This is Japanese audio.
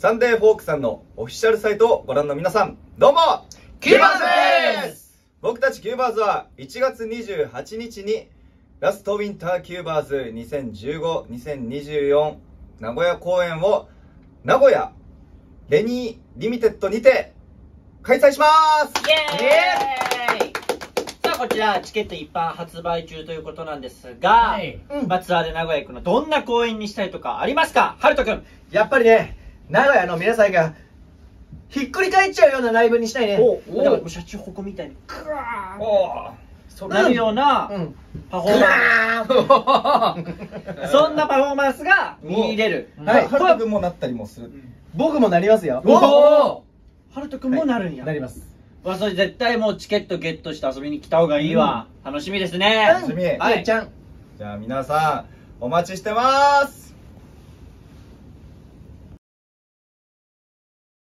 サンデーフォークさんのオフィシャルサイトをご覧の皆さん、どうもキューバーズです。 僕たちキューバーズは1月28日にラストウィンターキューバーズ2015-2024名古屋公演を名古屋レニーリミテッドにて開催します。 イエーイ。さあこちらチケット一般発売中ということなんですが、ツアーで名古屋行くのどんな公演にしたいとかありますか？ハルト君。 やっぱりね、名古屋の皆さんがひっくり返っちゃうようなライブにしたいね。 だからシャチホコみたいにクワーなるようなパフォーマンス、そんなパフォーマンスが見れる。 はい、ハルト君もなったりもする。 僕もなりますよ。 ハルト君もなるんや。 なります。 それ絶対もうチケットゲットして遊びに来た方がいいわ。楽しみですね。 楽しみ。 はい、ちゃん。 じゃあ皆さんお待ちしてます。